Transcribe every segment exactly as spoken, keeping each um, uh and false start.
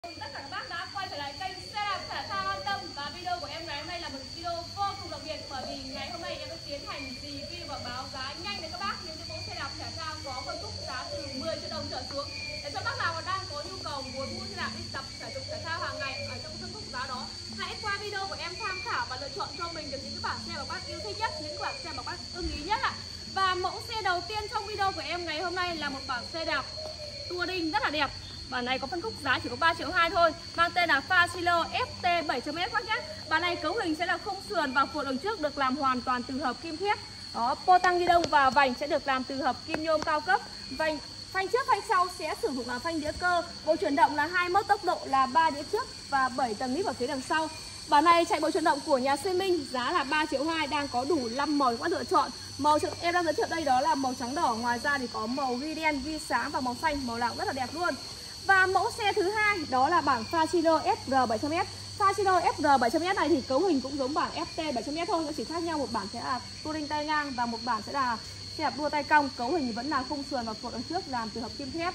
Tất cả các bác đã quay trở lại kênh xe đạp thể thao An Tâm, và video của em ngày hôm nay là một video vô cùng đặc biệt, bởi vì ngày hôm nay em sẽ tiến hành review và báo giá nhanh đến các bác những cái mẫu xe đạp thể thao có phân khúc giá từ mười triệu đồng trở xuống, để cho bác nào mà đang có nhu cầu muốn mua xe đạp đi tập thể dục thể thao hàng ngày ở trong phân khúc giá đó, hãy qua video của em tham khảo và lựa chọn cho mình được những cái bản xe mà bác yêu thích nhất, những bản xe mà bác ưng ý nhất ạ. Và mẫu xe đầu tiên trong video của em ngày hôm nay là một bản xe đạp touring rất là đẹp. Bản này có phân khúc giá chỉ có ba triệu hai thôi, mang tên là Facilo ép tê bảy chấm S các nhé. Bản này cấu hình sẽ là khung sườn và phột đằng trước được làm hoàn toàn từ hợp kim thép. Đó, po tăng ghi đông và vành sẽ được làm từ hợp kim nhôm cao cấp. Vành phanh trước phanh sau sẽ sử dụng là phanh đĩa cơ. Bộ chuyển động là hai mốt tốc độ là ba đĩa trước và bảy tầng nít ở phía đằng sau. Bản này chạy bộ chuyển động của nhà xe Minh, giá là ba triệu hai, đang có đủ năm màu các lựa chọn. Màu em đang giới thiệu đây đó là màu trắng đỏ, ngoài ra thì có màu ghi đen, ghi sáng và màu xanh, màu nào rất là đẹp luôn. Và mẫu xe thứ hai đó là bản Facilo ép rờ bảy chấm S. Facilo ép rờ bảy chấm S này thì cấu hình cũng giống bản ép tê bảy chấm S thôi, nó chỉ khác nhau một bản sẽ là touring tay ngang và một bản sẽ là xe đạp đua tay cong. Cấu hình vẫn là khung sườn và phột đằng trước làm từ hợp kim thép.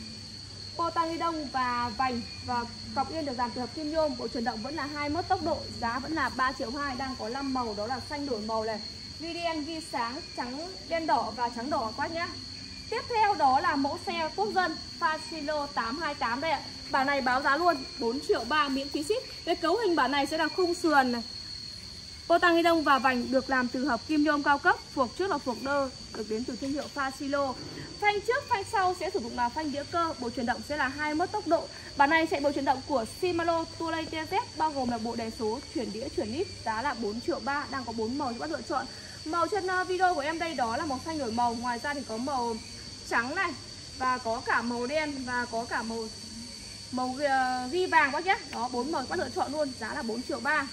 Po tăng ghi đông và vành và cọc yên được làm từ hợp kim nhôm. Bộ chuyển động vẫn là hai mốt tốc độ, giá vẫn là ba triệu hai, đang có năm màu đó là xanh đổi màu này, ghi đen, ghi sáng, trắng, đen đỏ và trắng đỏ quát nhá. Tiếp theo đó là mẫu xe quốc dân Facilo tám hai tám đây ạ. Bản này báo giá luôn bốn triệu ba miễn phí ship. Cái cấu hình bản này sẽ là khung sườn này, po tăng ghi đông và vành được làm từ hợp kim nhôm cao cấp. Phuộc trước là phuộc đơ được đến từ thương hiệu Facilo. Phanh trước phanh sau sẽ sử dụng là phanh đĩa cơ. Bộ chuyển động sẽ là hai mốt tốc độ. Bản này chạy bộ chuyển động của Shimano Touray tê zét, bao gồm là bộ đè số, chuyển đĩa, chuyển lít, giá là bốn triệu ba, đang có bốn màu cho các lựa chọn. Màu trên video của em đây đó là màu xanh đổi màu, ngoài ra thì có màu trắng này và có cả màu đen và có cả màu màu ghi vàng bác nhé. Đó, bốn màu các lựa chọn luôn, giá là bốn triệu ba.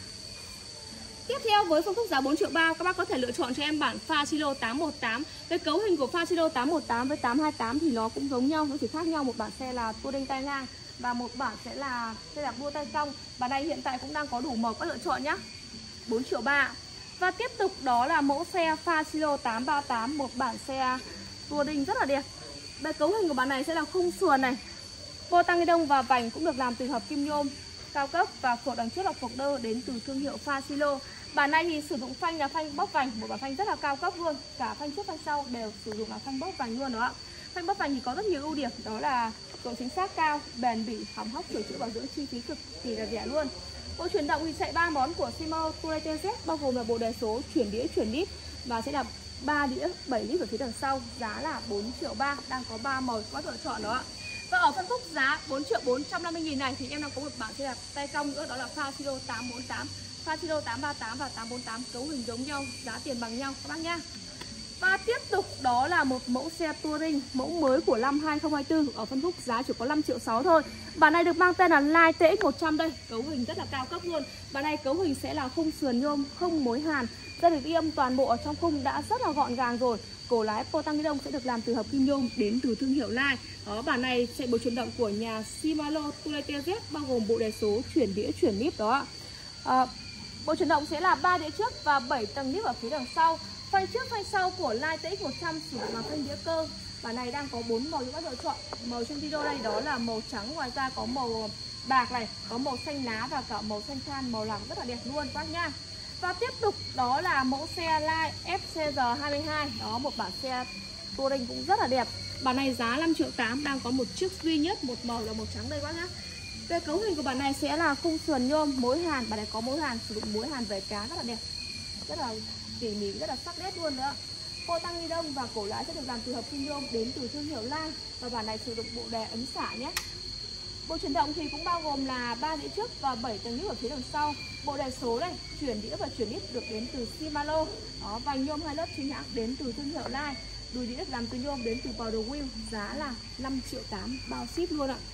Tiếp theo với phân khúc giá bốn triệu ba, các bác có thể lựa chọn cho em bản Facilo tám một tám. Cái cấu hình của Facilo tám một tám với tám hai tám thì nó cũng giống nhau, nó chỉ khác nhau một bản xe là touring tay ngang và một bản sẽ là xe đạp đua tay cong. Bản này hiện tại cũng đang có đủ màu các lựa chọn nhé, bốn triệu ba. Và tiếp tục đó là mẫu xe Facilo tám ba tám, một bản xe touring rất là đẹp. Cái cấu hình của bản này sẽ là khung sườn này, po tăng ghi đông và vành cũng được làm từ hợp kim nhôm cao cấp và phột đằng trước là phột đơ đến từ thương hiệu Facilo. Bản này thì sử dụng phanh là phanh bóc vành, một bản phanh rất là cao cấp luôn, cả phanh trước phanh sau đều sử dụng là phanh bóc vành luôn đó ạ. Phanh bóc vành thì có rất nhiều ưu điểm, đó là độ chính xác cao, bền bỉ, hỏng hóc sửa chữa bảo dưỡng chi phí cực kỳ là rẻ luôn. Bộ chuyển động thì chạy ba món của Shimano Touray tê zét, bao gồm là bộ đè số, chuyển đĩa, chuyển lít và sẽ là ba đĩa bảy lít ở phía đằng sau, giá là bốn triệu ba, đang có ba màu có lựa chọn đó ạ. Và ở phân khúc giá bốn triệu bốn trăm năm mươi nghìn này thì em đang có một bản xe đạp tay cong nữa, đó là Facilo tám bốn tám, Facilo tám ba tám và tám bốn tám, cấu hình giống nhau, giá tiền bằng nhau các bác nhá. Và tiếp tục đó là một mẫu xe touring mẫu mới của năm hai không hai tư, ở phân khúc giá chỉ có năm triệu sáu thôi. Bản này được mang tên là Line tê ích một trăm đây, cấu hình rất là cao cấp luôn. Bản này cấu hình sẽ là khung sườn nhôm không mối hàn, dây được ghi âm toàn bộ ở trong khung đã rất là gọn gàng rồi. Cổ lái po tăng ghi đông sẽ được làm từ hợp kim nhôm đến từ thương hiệu Line. Đó, bản này chạy bộ chuyển động của nhà Shimano Touray tê zét, bao gồm bộ đè số, chuyển đĩa, chuyển lít đó. À, bộ chuyển động sẽ là ba đĩa trước và bảy tầng nít ở phía đằng sau. Phanh trước phanh sau của Line tê ích một trăm sử dụng là phanh đĩa cơ. Bản này đang có bốn màu cho các lựa chọn. Màu trên video đây đó là màu trắng, ngoài ra có màu bạc này, có màu xanh lá và cả màu xanh than, màu làm rất là đẹp luôn các nha. Và tiếp tục đó là mẫu xe Line ép xê rờ hai mươi hai, đó một bản xe touring cũng rất là đẹp. Bản này giá năm triệu tám, đang có một chiếc duy nhất, một màu là màu trắng đây các nhá. Về cấu hình của bản này sẽ là khung sườn nhôm mối hàn, bản này có mối hàn, sử dụng mối hàn về cá rất là đẹp, rất là tỉ mỉ, rất là sắc nét luôn nữa. Po tăng ghi đông và cổ lái sẽ được làm từ hợp kim nhôm đến từ thương hiệu Line, và bản này sử dụng bộ đè ấn xả nhé. Bộ chuyển động thì cũng bao gồm là ba đĩa trước và bảy tầng nít ở phía đằng sau. Bộ đè số này, chuyển đĩa và chuyển lít được đến từ Shimano. Đó, vành nhôm hai lớp chính hãng đến từ thương hiệu Line. Đùi đĩa được làm từ nhôm đến từ Powder Wheel, giá là năm triệu tám bao ship luôn ạ.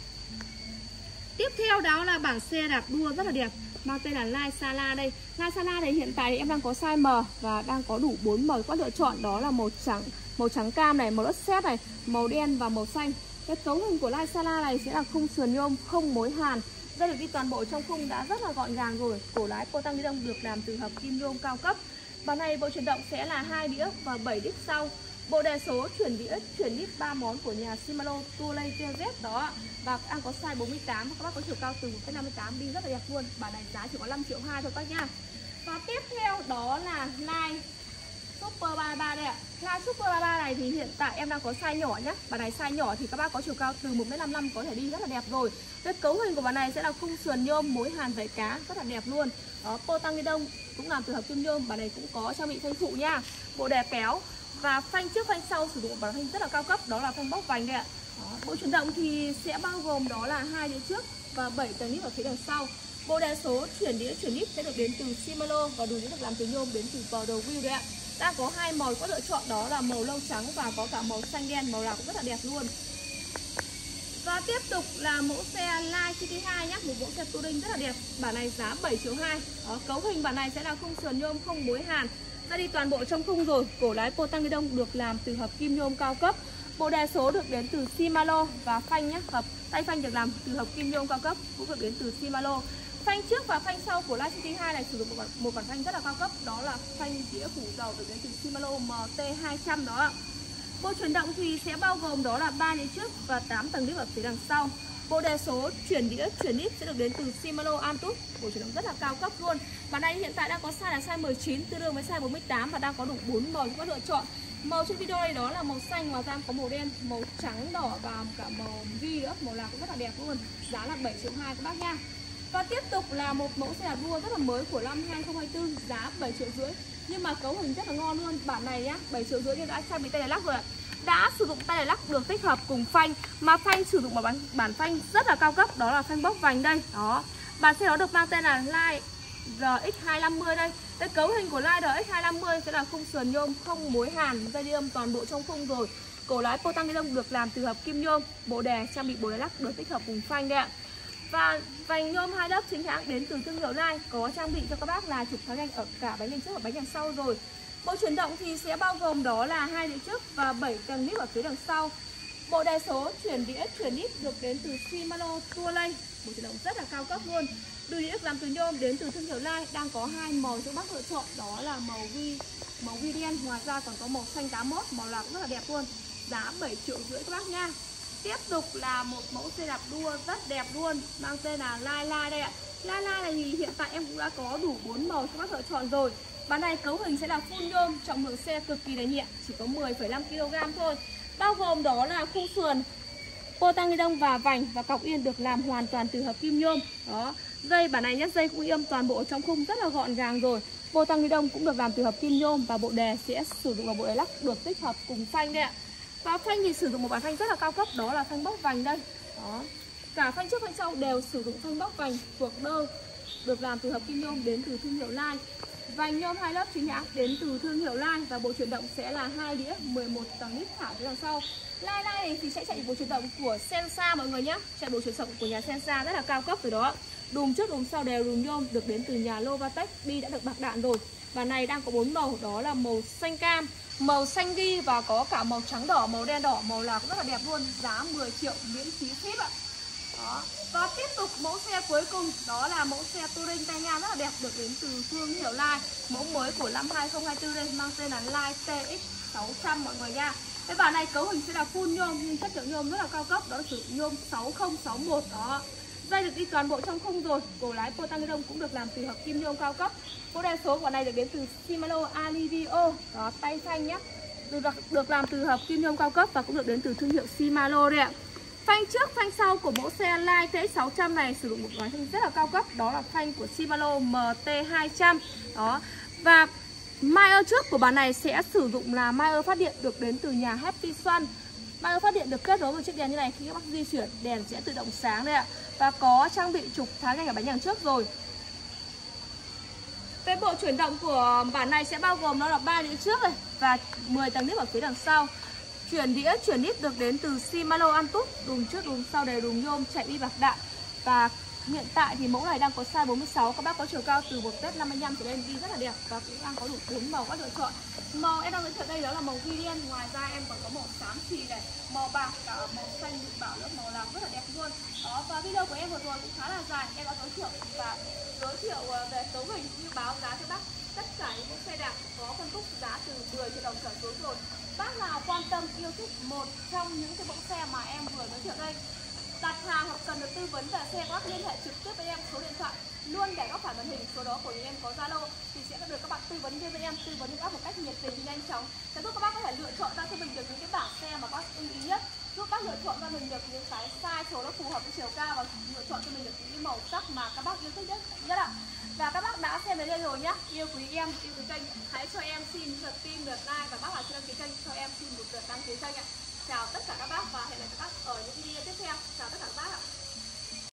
Tiếp theo đó là bản xe đạp đua rất là đẹp, mang tên là Line Sala đây. Line Sala này hiện tại thì em đang có size M và đang có đủ bốn màu các lựa chọn, đó là màu trắng, màu trắng cam này, màu đất sét này, màu đen và màu xanh. Cái cấu hình của Line Sala này sẽ là khung sườn nhôm không mối hàn, dây được đi toàn bộ trong khung đã rất là gọn gàng rồi. Cổ lái po tăng ghi đông được làm từ hợp kim nhôm cao cấp. Bản này bộ chuyển động sẽ là hai đĩa và bảy đít sau. Bộ đề số chuyển đĩa, chuyển lít ba món của nhà Shimano Tourlay tê zét đó. Và đang có size bốn mươi tám, các bác có chiều cao từ một phẩy năm mươi tám, đi rất là đẹp luôn. Bản này giá chỉ có năm triệu hai thôi các nhá. Và tiếp theo đó là line Super ba mươi ba đây ạ. Line Super ba mươi ba này thì hiện tại em đang có size nhỏ nhá. Bản này size nhỏ thì các bác có chiều cao từ một phẩy năm mươi lăm có thể đi rất là đẹp rồi. Cái cấu hình của bản này sẽ là khung sườn nhôm, mối hàn vảy cá rất là đẹp luôn. Đó, pô tăng ni đông cũng làm từ hợp kim nhôm. Bản này cũng có trang bị phanh phụ nha. Bộ đề kéo và phanh trước phanh sau sử dụng một bản phanh rất là cao cấp, đó là phanh bóc vành đây ạ. Đó, bộ chuyển động thì sẽ bao gồm đó là hai đĩa trước và bảy tầng nít ở phía đằng sau. Bộ đề số chuyển đĩa chuyển lít sẽ được đến từ Shimano và đùi đĩa được làm từ nhôm đến từ bờ đầu wheel đấy ạ. Đang có hai màu có lựa chọn, đó là màu lông trắng và có cả màu xanh đen, màu nào cũng rất là đẹp luôn. Và tiếp tục là mẫu xe Line City hai nhé, một mẫu xe touring rất là đẹp. Bản này giá bảy triệu hai. Đó, cấu hình bản này sẽ là khung sườn nhôm không mối hàn. Đã đi toàn bộ trong khung rồi. Cổ lái pô tăng ni đông được làm từ hợp kim nhôm cao cấp. Bộ đề số được đến từ Shimano và phanh nhé, hợp tay phanh được làm từ hợp kim nhôm cao cấp cũng được đến từ Shimano. Phanh trước và phanh sau của Line City hai này sử dụng một bản, một bản phanh rất là cao cấp, đó là phanh đĩa phủ dầu được đến từ Shimano M T hai trăm đó ạ. Bộ chuyển động thì sẽ bao gồm đó là ba đĩa trước và tám tầng nít ở phía đằng sau. Bộ đề số chuyển đĩa chuyển lít sẽ được đến từ Shimano Antutu, bộ chuyển động rất là cao cấp luôn. Bản này hiện tại đang có size là size mười chín, tương đương với size bốn mươi tám và đang có đủ bốn màu cho các lựa chọn. Màu trên video này đó là màu xanh, ngoài ra có màu đen, màu trắng, đỏ và cả màu ghi nữa, màu nào cũng rất là đẹp luôn. Giá là bảy triệu hai các bác nha. Và tiếp tục là một mẫu xe đạp đua rất là mới của năm hai không hai tư, giá bảy triệu rưỡi. Nhưng mà cấu hình rất là ngon luôn. Bản này nhá, bảy triệu rưỡi thì đã trang bị tay đè lắc rồi ạ. Đã sử dụng tay đè lắc được tích hợp cùng phanh, mà phanh sử dụng một bản, bản phanh rất là cao cấp, đó là phanh bóc vành đây. Đó. Bản xe đó được mang tên là Line R X hai năm mươi đây. Cái cấu hình của Line R X hai năm mươi sẽ là khung sườn nhôm không mối hàn, dây đi âm toàn bộ trong khung rồi. Cổ lái pô tăng ni đông được làm từ hợp kim nhôm, bộ đề trang bị bộ đè lắc được tích hợp cùng phanh đây ạ. Và vành nhôm hai lớp chính hãng đến từ thương hiệu Line, có trang bị cho các bác là trục tháo nhanh ở cả bánh đằng trước và bánh đằng sau rồi. Bộ chuyển động thì sẽ bao gồm đó là hai đĩa trước và bảy tầng nít ở phía đằng sau. Bộ đề số chuyển đĩa chuyển lít được đến từ Shimano Tourlay, bộ chuyển động rất là cao cấp luôn. Đùi đĩa làm từ nhôm đến từ thương hiệu Line, đang có hai màu cho bác lựa chọn, đó là màu ghi màu ghi đen, ngoài ra còn có màu xanh tám mốt, màu nào cũng rất là đẹp luôn. Giá bảy triệu rưỡi các bác nha. Tiếp tục là một mẫu xe đạp đua rất đẹp luôn, mang tên là Line Line đây ạ. Line Line này thì hiện tại em cũng đã có đủ bốn màu cho bác lựa chọn rồi. Bản này cấu hình sẽ là full nhôm, trọng lượng xe cực kỳ là nhẹ, chỉ có mười phẩy năm ki lô gam thôi. Bao gồm đó là khung sườn, pô tăng ni đông và vành và cọc yên được làm hoàn toàn từ hợp kim nhôm. Đó, dây bản này nhé, dây cũng im toàn bộ trong khung rất là gọn gàng rồi. Pô tăng ni đông cũng được làm từ hợp kim nhôm và bộ đề sẽ sử dụng vào bộ đề lắc được tích hợp cùng phanh đây ạ. Và phanh thì sử dụng một bản phanh rất là cao cấp, đó là phanh bóc vành đây. Đó. Cả phanh trước phanh sau đều sử dụng phanh bóc vành thuộc đơ, được làm từ hợp kim nhôm đến từ thương hiệu Line. Vành nhôm hai lớp chính hãng đến từ thương hiệu Line và bộ chuyển động sẽ là hai đĩa mười một tầng nít thả phía đằng sau. Line Line này thì sẽ chạy bộ chuyển động của Sensa mọi người nhé, chạy bộ chuyển động của nhà Sensa rất là cao cấp rồi đó. Đùm trước đùm sau đều đùm nhôm được đến từ nhà Lovatech, bi đã được bạc đạn rồi. Và này đang có bốn màu, đó là màu xanh cam, màu xanh ghi và có cả màu trắng đỏ, màu đen đỏ, màu nào cũng rất là đẹp luôn. Giá mười triệu miễn phí ship ạ. Đó. Và tiếp tục mẫu xe cuối cùng, đó là mẫu xe touring tay ngang rất là đẹp được đến từ thương hiệu Line. Mẫu mới của năm hai không hai tư đây, mang tên là Line T X sáu trăm mọi người nha. Cái bản này cấu hình sẽ là full nhôm nhưng chất liệu nhôm rất là cao cấp, đó là sử dụng nhôm sáu không sáu một đó. Dây được đi toàn bộ trong khung rồi, cổ lái pô tăng ni đông cũng được làm từ hợp kim nhôm cao cấp. Bộ đề số của này được đến từ Shimano Alivio, đó tay phanh nhé, được được làm từ hợp kim nhôm cao cấp và cũng được đến từ thương hiệu Shimano đây ạ. Phanh trước phanh sau của mẫu xe Line T X sáu trăm này sử dụng một gói phanh rất là cao cấp, đó là phanh của Shimano M T hai trăm đó. Và Maier trước của bản này sẽ sử dụng là Maier phát điện được đến từ nhà Happy Sun. Maier phát điện được kết nối với chiếc đèn như này, khi các bác di chuyển đèn sẽ tự động sáng đây ạ. Và có trang bị trục tháo nhanh ở bánh đằng trước rồi. Cái bộ chuyển động của bản này sẽ bao gồm nó là ba đĩa trước này và mười tầng nếp ở phía đằng sau. Chuyển đĩa chuyển lít được đến từ Shimano Antutu, đùm trước đùm sau đều đùm nhôm, chạy bi bạc đạn. Và hiện tại thì mẫu này đang có size bốn mươi sáu, các bác có chiều cao từ một mét năm mươi lăm trở lên, đi rất là đẹp và cũng đang có đủ bốn màu các lựa chọn. Màu em đang giới thiệu đây đó là màu ghi đen, ngoài ra em còn có màu xám chì này, màu bạc, cả màu xanh được bảo lớp màu làm rất là đẹp luôn. Đó, và video của em vừa rồi cũng khá là dài, em đã giới thiệu và giới thiệu về cấu hình như báo giá cho bác tất cả những xe đạp có phân khúc giá từ mười triệu đồng trở xuống rồi. Bác nào một trong những cái mẫu xe mà em vừa giới thiệu đây. Đặt hàng hoặc cần được tư vấn về xe, các bác liên hệ trực tiếp với em số điện thoại luôn để góc phải màn hình, số đó của em có Zalo thì sẽ được các bạn tư vấn viên với em, tư vấn các bác một cách nhiệt tình nhanh chóng, sẽ giúp các bác có thể lựa chọn ra cho mình được những cái bảng xe mà các bác ưng ý nhất, giúp bác lựa chọn ra mình được những cái size số nó phù hợp với chiều cao và lựa chọn cho mình được những cái màu sắc mà các bác yêu thích nhất nhất ạ. Và các bác đã xem đến đây rồi nhá, yêu quý em, yêu quý kênh, hãy cho em xin lượt tin, lượt like, và bác nào chưa đăng ký kênh cho em xin một lượt đăng ký kênh ạ. Chào tất cả các bác và hẹn gặp lại các bác ở những video tiếp theo. Chào tất cả các bác ạ.